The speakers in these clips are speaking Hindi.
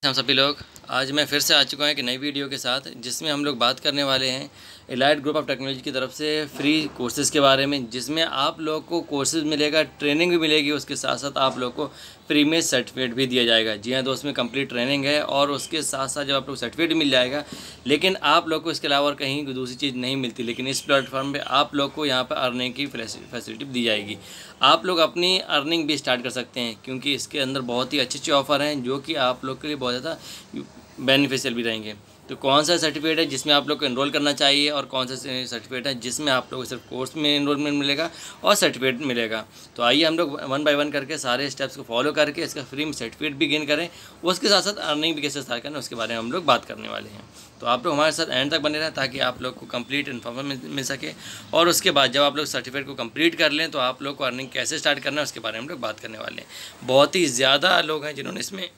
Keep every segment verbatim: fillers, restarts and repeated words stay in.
हम सभी लोग आज मैं फिर से आ चुका हूँ एक नई वीडियो के साथ, जिसमें हम लोग बात करने वाले हैं एलाइट ग्रुप ऑफ टेक्नोलॉजी की तरफ से फ्री कोर्सेज़ के बारे में, जिसमें आप लोग को कोर्सेज़ मिलेगा, ट्रेनिंग भी मिलेगी, उसके साथ साथ आप लोग को फ्री में सर्टिफिकेट भी दिया जाएगा। जी हाँ दोस्त, में कंप्लीट ट्रेनिंग है और उसके साथ साथ जब आप लोग सर्टिफिकेट मिल जाएगा, लेकिन आप लोग को इसके अलावा और कहीं दूसरी चीज़ नहीं मिलती। लेकिन इस प्लेटफॉर्म पे आप लोग को यहाँ पर अर्निंग की फैसिलिटी दी जाएगी। आप लोग अपनी अर्निंग भी स्टार्ट कर सकते हैं, क्योंकि इसके अंदर बहुत ही अच्छे अच्छे ऑफ़र हैं जो कि आप लोग के लिए बहुत ज़्यादा बेनिफिशियल भी रहेंगे। तो कौन सा सर्टिफिकेट है जिसमें आप लोग को एनरोल करना चाहिए और कौन सा सर्टिफिकेट है जिसमें आप लोग को सिर्फ कोर्स में एनरोलमेंट मिलेगा और सर्टिफिकेट मिलेगा। तो आइए हम लोग वन बाय वन करके सारे स्टेप्स को फॉलो करके इसका फ्री में सर्टिफिकेट भी गेन करें, उसके साथ साथ अर्निंग भी कैसे स्टार्ट करना उसके बारे में हम लोग बात करने वाले हैं। तो आप लोग हमारे साथ एंड तक बने रहें ताकि आप लोग को कंप्लीट इन्फॉर्मेशन मिल सके, और उसके बाद जब आप लोग सर्टिफिकेट को कंप्लीट कर लें तो आप लोग को अर्निंग कैसे स्टार्ट करना है उसके बारे में हम लोग बात करने वाले हैं। बहुत ही ज़्यादा लोग हैं जिन्होंने इसमें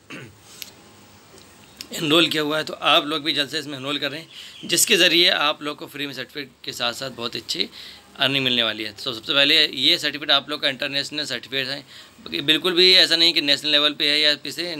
एनरोल किया हुआ है, तो आप लोग भी जल्द से इसमें एनरोल करें, जिसके ज़रिए आप लोग को फ्री में सर्टिफिकेट के साथ साथ बहुत अच्छी अर्निंग मिलने वाली है। तो सबसे पहले ये सर्टिफिकेट आप लोग का इंटरनेशनल सर्टिफिकेट है, बिल्कुल भी ऐसा नहीं कि नेशनल लेवल पे है या इसे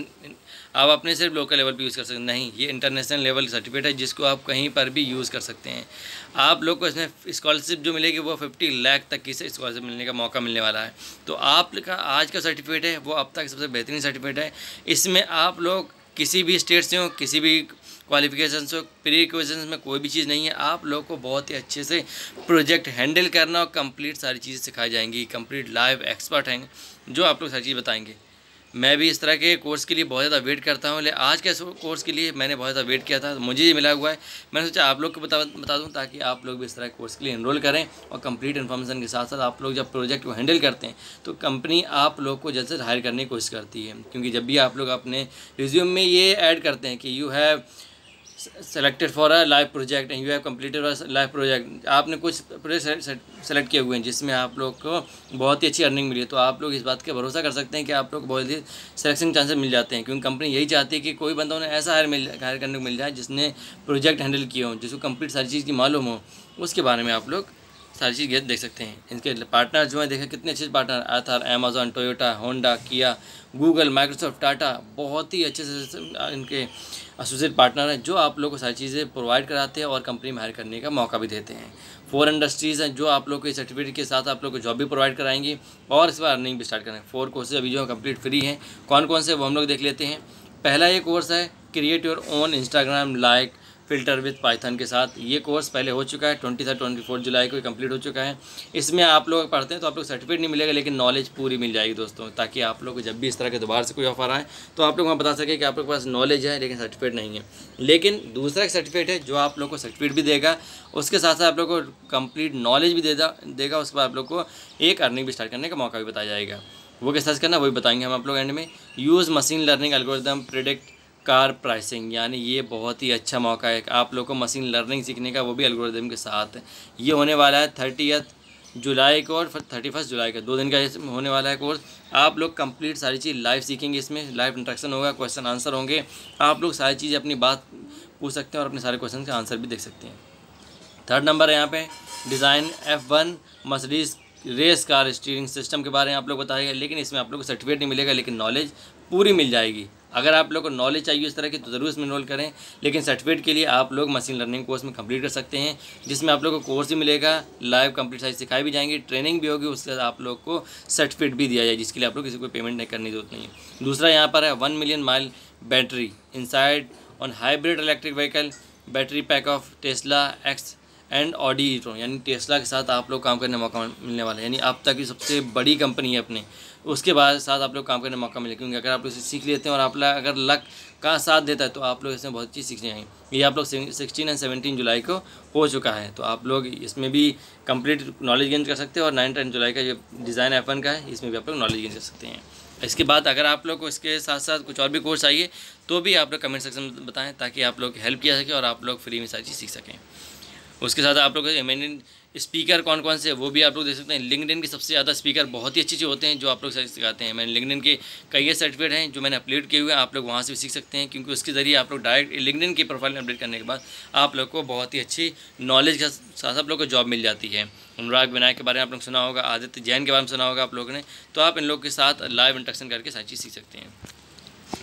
आप अपने सिर्फ लोकल लेवल पे यूज़ कर सकते हैं, नहीं, ये इंटरनेशनल लेवल सर्टिफिकेट है जिसको आप कहीं पर भी यूज़ कर सकते हैं। आप लोग को इसमें स्कॉलरशिप जो मिलेगी वो फिफ्टी लाख तक की से स्कॉलरशिप मिलने का मौका मिलने वाला है। तो आप का आज का सर्टिफिकेट है वो अब तक सबसे बेहतरीन सर्टिफिकेट है। इसमें आप लोग किसी भी स्टेट से हो, किसी भी क्वालिफिकेशन से हो, प्री रिक्वेशन में कोई भी चीज़ नहीं है। आप लोग को बहुत ही अच्छे से प्रोजेक्ट हैंडल करना और कंप्लीट सारी चीज़ें सिखाई जाएंगी। कंप्लीट लाइव एक्सपर्ट हैं जो आप लोग सारी चीज़ बताएंगे। मैं भी इस तरह के कोर्स के लिए बहुत ज़्यादा वेट करता हूँ, लेकिन आज के कोर्स के लिए मैंने बहुत ज़्यादा वेट किया था, तो मुझे ये मिला हुआ है। मैंने सोचा आप लोग को बता बता दूँ ताकि आप लोग भी इस तरह के कोर्स के लिए एनरोल करें, और कंप्लीट इन्फॉर्मेशन के साथ साथ आप लोग जब प्रोजेक्ट को हैंडल करते हैं तो कंपनी आप लोग को जल्द से हायर करने की कोशिश करती है। क्योंकि जब भी आप लोग अपने रिज्यूम में ये ऐड करते हैं कि you have selected for a live project and you have completed live project, आपने कुछ प्रोजेक्ट सेलेक्ट किए हुए हैं जिसमें आप लोग को बहुत ही अच्छी अर्निंग मिली है, तो आप लोग इस बात का भरोसा कर सकते हैं कि आप लोग को बहुत ही सिलेक्शन चांसेस मिल जाते हैं। क्योंकि कंपनी यही चाहती है कि कोई बंदा उन्हें ऐसा हायर मिल हायर करने को मिल जाए जिसने प्रोजेक्ट हैंडल किए हो, जिसको कंप्लीट सारी चीज़ की मालूम हो, उसके बारे में आप लोग सारी चीज़ देख सकते हैं। इनके पार्टनर जो हैं, देखें कितने अच्छे partner, Ather, Amazon, Toyota, Honda, Kia, Google, Microsoft, Tata, बहुत ही अच्छे से इनके एसोसिएट पार्टनर हैं जो आप लोग को सारी चीज़ें प्रोवाइड कराते हैं और कंपनी में हायर करने का मौका भी देते हैं। फोर इंडस्ट्रीज़ हैं जो आप लोग के सर्टिफिकेट के साथ आप लोग को जॉब भी प्रोवाइड कराएंगी और इस बार अर्निंग भी स्टार्ट करेंगे। फोर कोर्सेज अभी जो कंप्लीट फ्री हैं, कौन कौन से वो हम लोग देख लेते हैं। पहला ये कोर्स है create your own Instagram like filter with Python के साथ। ये कोर्स पहले हो चुका है, ट्वेंटी थर्ड ट्वेंटी फोर्थ जुलाई को कंप्लीट हो चुका है। इसमें आप लोग पढ़ते हैं तो आप लोग सर्टिफिकेट नहीं मिलेगा, लेकिन नॉलेज पूरी मिल जाएगी दोस्तों, ताकि आप लोग को जब भी इस तरह के दोबारा से कोई ऑफर आए तो आप लोग वहाँ बता सकें कि आप लोग के पास नॉलेज है लेकिन सर्टिफिकेट नहीं है। लेकिन दूसरा एक सर्टिफिकेट है जो आप लोग को सर्टिफिकेट भी देगा, उसके साथ साथ आप लोग को कंप्लीट नॉलेज भी देगा देगा उसके बाद आप लोग को एक अर्निंग भी स्टार्ट करने का मौका भी बताया जाएगा। वो कैसे सर्च करना वही बताएंगे हम आप लोग एंड में। Use machine learning algorithm predict car pricing, यानी ये बहुत ही अच्छा मौका है आप लोग को मशीन लर्निंग सीखने का, वो भी एल्गोरिथम के साथ। ये होने वाला है थर्टियथ जुलाई को और थर्टी फर्स्ट जुलाई का, दो दिन का होने वाला है कोर्स। आप लोग कंप्लीट सारी चीज़ लाइव सीखेंगे, इसमें लाइव इंटरेक्शन होगा, क्वेश्चन आंसर होंगे, आप लोग सारी चीज़ अपनी बात पूछ सकते हैं और अपने सारे क्वेश्चन के आंसर भी देख सकते हैं। थर्ड नंबर है यहाँ पे design F one Mercedes race car steering system के बारे में आप लोग बताएंगे, लेकिन इसमें आप लोग को सर्टिफिकेट नहीं मिलेगा, लेकिन नॉलेज पूरी मिल जाएगी। अगर आप लोग को नॉलेज चाहिए इस तरह की तो ज़रूर इसमें एनरोल करें, लेकिन सर्टिफिकेट के लिए आप लोग मशीन लर्निंग कोर्स में कंप्लीट कर सकते हैं, जिसमें आप लोग को कोर्स भी मिलेगा, लाइव कंप्लीट साइज सिखाई भी जाएंगी, ट्रेनिंग भी होगी, उसके बाद आप लोग को सर्टिफिकेट भी दिया जाए, जिसके लिए आप लोग किसी को पेमेंट नहीं करने की जरूरत नहीं है। दूसरा यहाँ पर है one million mile battery inside on hybrid electric vehicle battery pack of Tesla X and Audi e tron, यानी टेस्ला के साथ आप लोग काम करने का मौका मिलने वाला है। यानी अब तक की सबसे बड़ी कंपनी है अपने, उसके बाद साथ आप लोग काम करने का मौका मिले, क्योंकि अगर आप लोग इसे सीख लेते हैं और आप लोग अगर लक का साथ देता है तो आप लोग इसमें बहुत चीज़ सीख जाएंगे। ये आप लोग सिक्सटीन एंड सेवनटीन जुलाई को हो चुका है, तो आप लोग इसमें भी कंप्लीट नॉलेज गेन कर सकते हैं, और नाइन टेन जुलाई का जो डिज़ाइन एफ वन का है इसमें भी आप लोग नॉलेज गेन कर सकते हैं। इसके बाद अगर आप लोग को इसके साथ साथ कुछ और भी कोर्स चाहिए तो भी आप लोग कमेंट सेक्शन में बताएं, ताकि आप लोग हेल्प किया सके और आप लोग फ्री में सारी चीज़ सीख सकें। उसके साथ आप लोग एमेनिन स्पीकर कौन कौन से वो भी आप लोग देख सकते हैं। लिंक्डइन के सबसे ज़्यादा स्पीकर बहुत ही अच्छे अच्छे होते हैं जो आप लोग सिखाते हैं। मैंने लिंक्डइन के कई सर्टिफिकेट हैं जो मैंने अपलोड किए हुए हैं, आप लोग वहाँ से भी सीख सकते हैं, क्योंकि उसके ज़रिए आप लोग डायरेक्ट लिंक्डइन की प्रोफाइल अपडेट करने के बाद आप लोग को बहुत ही अच्छी नॉलेज के साथ आप लोग को जॉब मिल जाती है। अनुराग विनायक के बारे में आप लोग सुना होगा, आदित्य जैन के बारे में सुना होगा आप लोगों ने, तो आप इन लोग के साथ लाइव इंटरेक्शन करके सारी चीज़ सीख सकते हैं।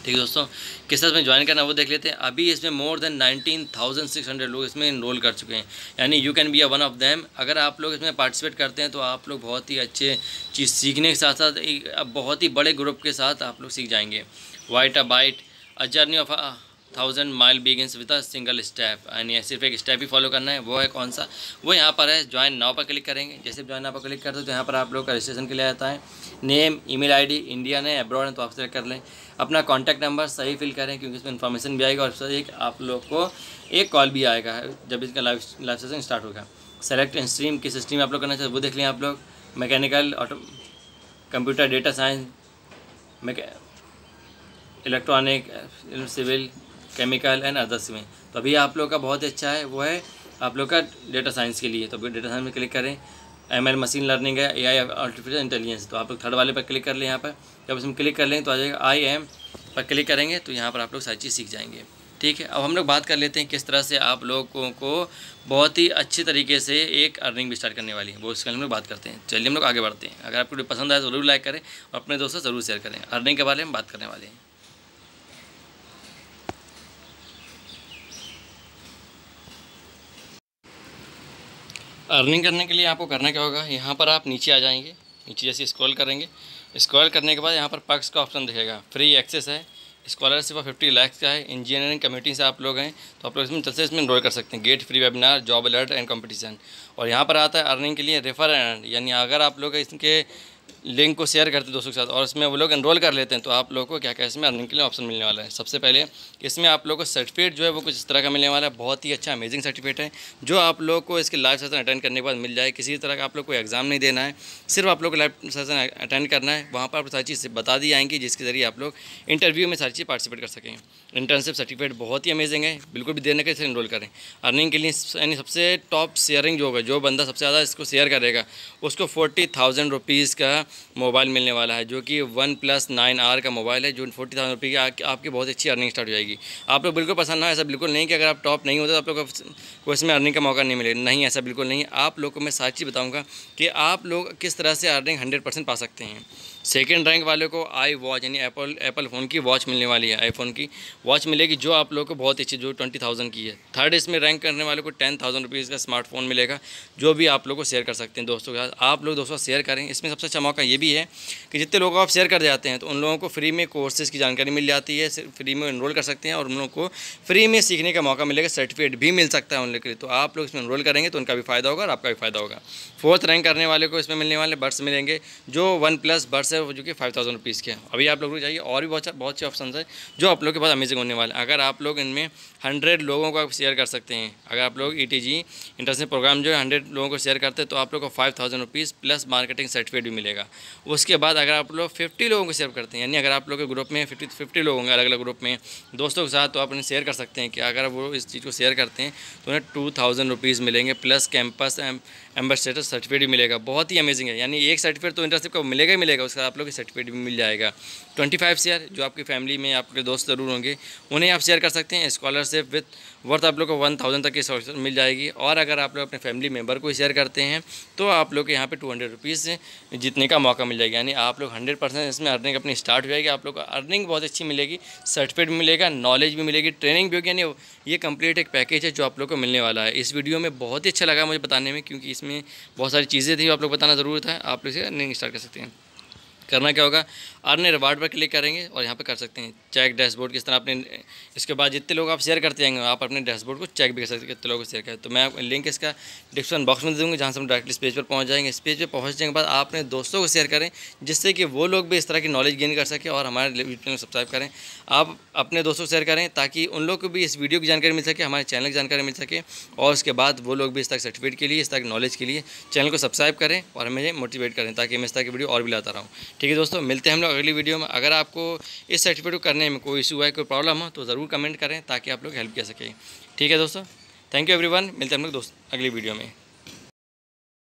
ठीक है दोस्तों, किस तरह में ज्वाइन करना वो देख लेते हैं। अभी इसमें more than nineteen thousand six hundred लोग इसमें इनरोल कर चुके हैं, यानी you can be a one of them. अगर आप लोग इसमें पार्टिसिपेट करते हैं तो आप लोग बहुत ही अच्छे चीज़ सीखने के साथ साथ एक बहुत ही बड़े ग्रुप के साथ आप लोग सीख जाएंगे। White a bite, a journey of a thousand mile begins with a single step, यानी सिर्फ एक स्टेप ही फॉलो करना है। वो है कौन सा, वो यहाँ पर है ज्वाइन नाउ पर क्लिक करेंगे। जैसे ज्वाइन नाउ पर क्लिक करते हो तो यहाँ पर आप लोग का रजिस्ट्रेशन के लिए आता है। नेम, ईमेल आईडी, इंडियन है अब्रॉड है तो आप सेलेक्ट कर लें। अपना कॉन्टैक्ट नंबर सही फिल करें क्योंकि इसमें इन्फॉर्मेशन भी आएगा और उससे एक आप लोग को एक कॉल भी आएगा जब इसका लाइव लाइव सेशन स्टार्ट होगा। सेलेक्ट स्ट्रीम, किस स्ट्रीम आप लोग करना चाहिए वो देख लें आप लोग। Mechanical, auto, computer, data science, electronic, civil, chemical and others में। तो अभी आप लोग का बहुत अच्छा है वो है आप लोग का डेटा साइंस के लिए, तो अभी डेटा साइंस में क्लिक करें। एम एल मशीन लर्निंग है, ए आई आर्टिफिशियल इंटेलिजेंस, तो आप लोग थर्ड वाले पर क्लिक कर लें। यहाँ पर जब इसमें क्लिक कर लेंगे तो आ जाएगा आई एम पर क्लिक करेंगे तो यहाँ पर आप लोग सारी चीज़ सीख जाएंगे। ठीक है, अब हम लोग बात कर लेते हैं किस तरह से आप लोगों को बहुत ही अच्छी तरीके से एक अर्निंग भी स्टार्ट करने वाली है, वो इसके हम लोग बात करते हैं। चलिए हम लोग आगे बढ़ते हैं। अगर आपको पसंद आए तो ज़रूर लाइक करें और अपने दोस्तों से ज़रूर शेयर करें। अर्निंग के बारे में बात करने वाले हैं। अर्निंग करने के लिए आपको करना क्या होगा, यहाँ पर आप नीचे आ जाएंगे। नीचे जैसे स्क्रॉल करेंगे, स्क्रॉल करने के बाद यहाँ पर पर्क्स का ऑप्शन दिखेगा। फ्री एक्सेस है, स्कॉलरशिप फिफ्टी लैक्स का है, इंजीनियरिंग कम्युनिटी से आप लोग हैं तो आप लोग इसमें जल्द से इसमें इनरोल कर सकते हैं। Get free webinar, job alert and competition. और यहाँ पर आता है अर्निंग के लिए रेफर एंड, यानी अगर आप लोग इसके लिंक को शेयर करते हैं दोस्तों के साथ और इसमें वो लोग एनरोल कर लेते हैं तो आप लोगों को क्या क्या इसमें अर्निंग के लिए ऑप्शन मिलने वाला है। सबसे पहले इसमें आप लोगों को सर्टिफिकेट जो है वो कुछ इस तरह का मिलने वाला है। बहुत ही अच्छा अमेजिंग सर्टिफिकेट है जो आप लोग को इसके लाइव सेशन अटेंड करने के बाद मिल जाए। किसी तरह का आप लोग को एग्जाम नहीं देना है, सिर्फ आप लोग को लाइव सेशन अटेंड करना है। वहाँ पर सारी चीज़ बता दी जाएंगी जिसके जरिए आप लोग इंटरव्यू में सारी चीज़ पार्टिसिपेट कर सकें। इंटर्नशिप सर्टिफिकेट बहुत ही अमेजिंग है, बिल्कुल भी देर न करें इनरोल करें। अर्निंग के लिए यानी सबसे टॉप शेयरिंग जो होगा, जो बंदा सबसे ज़्यादा इसको शेयर करेगा उसको फोर्टी थाउजेंड रुपीज़ का मोबाइल मिलने वाला है, जो कि वन प्लस नाइन आर का मोबाइल है, जो फोर्टी थाउजेंड रुपये की आपकी बहुत अच्छी अर्निंग स्टार्ट हो जाएगी। आप लोग बिल्कुल पसंद ना, ऐसा बिल्कुल नहीं कि अगर आप टॉप नहीं होते तो आप लोग को इसमें अर्निंग का मौका नहीं मिलेगा, नहीं ऐसा बिल्कुल नहीं। आप लोग को मैं सारी चीज़ बताऊँगा कि आप लोग किस तरह से अर्निंग हंड्रेड परसेंट पा सकते हैं। सेकेंड रैंक वाले को आई वॉच यानी एप्पल एप्पल फ़ोन की वॉच मिलने वाली है, आईफोन की वॉच मिलेगी जो आप लोग को बहुत अच्छी, जो ट्वेंटी थाउजेंड की है। थर्ड इसमें रैंक करने वाले को टेन थाउजेंड रुपीज़ का स्मार्टफोन मिलेगा जो भी आप लोग को शेयर कर सकते हैं दोस्तों के साथ। आप लोग दोस्तों शेयर करें। इसमें सबसे अच्छा मौका ये भी है कि जितने लोगों को आप शेयर कर जाते हैं तो उन लोगों को फ्री में कोर्सेज़ की जानकारी मिल जाती है, फ्री में इनरोल कर सकते हैं और उन लोगों को फ्री में सीखने का मौका मिलेगा, सर्टिफिकेट भी मिल सकता है उन लोगों के लिए। तो आप लोग इसमें इनरोल करेंगे तो उनका भी फ़ायदा होगा और आपका भी फ़ायदा होगा। फोर्थ रैंक करने वाले को इसमें मिलने वाले बड्स मिलेंगे जो वन प्लस बड्स है जो कि फाइव थाउजेंड रुपीज़ के। अभी आप लोग को चाहिए और भी बहुत बहुत से ऑप्शन है जो आप लोग के पास अमेजिंग होने वाले हैं। अगर आप लोग इनमें हंड्रेड लोगों को आप शेयर कर सकते हैं, अगर आप लोग E T G internship program जो है हंड्रेड लोगों को शेयर करते हैं तो आप लोग को five thousand rupees plus marketing certificate भी मिलेगा। उसके बाद अगर आप लोग फिफ्टी लोगों को शेयर करते हैं, यानी अगर आप लोग के ग्रुप में फिफ्टी फिफ्टी लोग होंगे अलग अलग ग्रुप में दोस्तों के साथ, तो आप उन्हें शेयर कर सकते हैं कि अगर वो इस चीज़ को शेयर करते हैं तो उन्हें टू थाउजेंड रुपीज़ मिलेंगे प्लस कैंपस एम्बेसडर सर्टिफिकेट भी मिलेगा। बहुत ही अमेजिंग है, यानी एक सर्टिफिकेट तो इंटर्नशिप का मिलेगा ही मिलेगा, उसके बाद आप लोग को सर्टिफिकेट भी मिल जाएगा। ट्वेंटी फाइव शेयर जो आपकी फैमिली में आपके दोस्त ज़रूर होंगे उन्हें आप शेयर कर सकते हैं। स्कॉलरशिप विद वर्थ आप लोग को वन थाउजेंड तक की स्कॉलरशिप मिल जाएगी। और अगर आप लोग अपने फैमिली मेम्बर को शेयर करते हैं तो आप लोग के यहाँ पे टू हंड्रेड रुपीज़ जीतने का मौका मिल जाएगा, यानी आप लोग हंड्रेड परसेंट इसमें अर्निंग अपनी स्टार्ट हो जाएगी। आप लोग को अर्निंग बहुत अच्छी मिलेगी, सर्टिफिकेट भी मिलेगा, नॉलेज भी मिलेगी, ट्रेनिंग भी होगी, यानी ये कंप्लीट एक पैकेज है जो आप लोग को मिलने वाला है। इस वीडियो में बहुत ही अच्छा लगा मुझे बताने में, क्योंकि इसमें बहुत सारी चीज़ें थी आप लोग बताना ज़रूरत है। आप लोग से अर्निंग स्टार्ट कर सकते हैं। करना क्या होगा, अर्न रिवार्ड पर क्लिक करेंगे और यहाँ पे कर सकते हैं चेक डैशबोर्ड किस तरह अपने। इसके बाद जितने लोग आप शेयर करते जाएंगे आप अपने डैशबोर्ड को चेक भी कर सकते हैं कितने लोगों को शेयर करें। तो मैं लिंक इसका डिस्क्रिप्शन बॉक्स में दे दूँगा जहाँ से हम डायरेक्टली इस पेज पर पहुँच जाएंगे। इस पेज पर पहुँचने के बाद आप अपने दोस्तों को शेयर करें जिससे कि वो लोग भी इस तरह की नॉलेज गेन कर सकें और हमारे यूट्यूब चैनल को सब्सक्राइब करें। आप अपने दोस्तों को शेयर करें ताकि उन लोग को भी इस वीडियो की जानकारी मिल सके, हमारे चैनल की जानकारी मिल सके और उसके बाद वो लोग भी इस तरह सर्टिफिकेट के लिए, इस तरह की नॉलेज के लिए चैनल को सब्सक्राइब करें और हमें मोटिवेट करें ताकि मैं इस तरह की वीडियो और भी लाता रहूँ। ठीक है दोस्तों, मिलते हैं हम लोग अगली वीडियो में। अगर आपको इस सर्टिफिकेट को करने में कोई इशू है, कोई प्रॉब्लम हो तो ज़रूर कमेंट करें ताकि आप लोग हेल्प कर सकें। ठीक है दोस्तों, थैंक यू एवरीवन, मिलते हैं हम लोग दोस्त अगली वीडियो में।